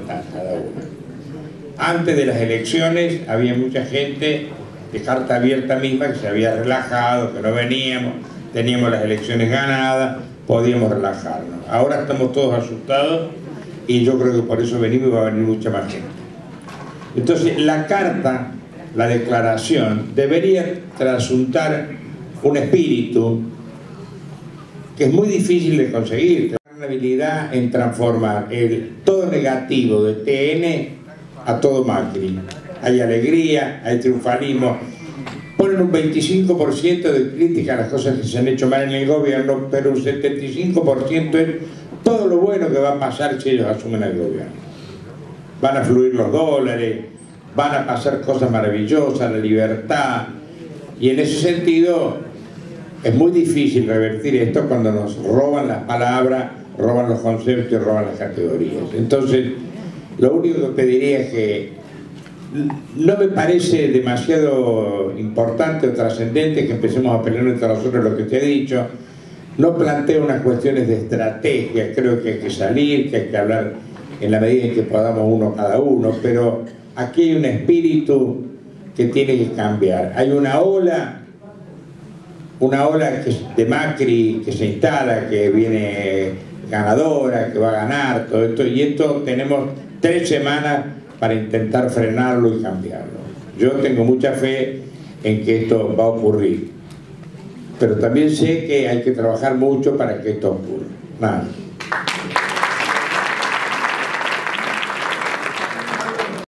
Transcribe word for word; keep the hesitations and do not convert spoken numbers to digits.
cada una. Antes de las elecciones había mucha gente de carta abierta misma que se había relajado, que no veníamos, teníamos las elecciones ganadas, podíamos relajarnos. Ahora estamos todos asustados y yo creo que por eso venimos y va a venir mucha más gente. Entonces la carta, la declaración, debería trasuntar un espíritu que es muy difícil de conseguir. Una habilidad en transformar el todo negativo de T N a todo Macri. Hay alegría, hay triunfalismo. Ponen un veinticinco por ciento de crítica a las cosas que se han hecho mal en el gobierno, pero un setenta y cinco por ciento es todo lo bueno que va a pasar si ellos asumen el gobierno. Van a fluir los dólares, van a pasar cosas maravillosas, la libertad. Y en ese sentido es muy difícil revertir esto cuando nos roban las palabras, roban los conceptos y roban las categorías. Entonces, lo único que pediría es que no me parece demasiado importante o trascendente que empecemos a pelear entre nosotros lo que te he dicho. No planteo unas cuestiones de estrategia, creo que hay que salir, que hay que hablar en la medida en que podamos uno cada uno, pero aquí hay un espíritu que tiene que cambiar. Hay una ola, una ola que, de Macri que se instala, que viene ganadora, que va a ganar, todo esto, y esto tenemos tres semanas para intentar frenarlo y cambiarlo. Yo tengo mucha fe en que esto va a ocurrir, pero también sé que hay que trabajar mucho para que esto ocurra. Nada.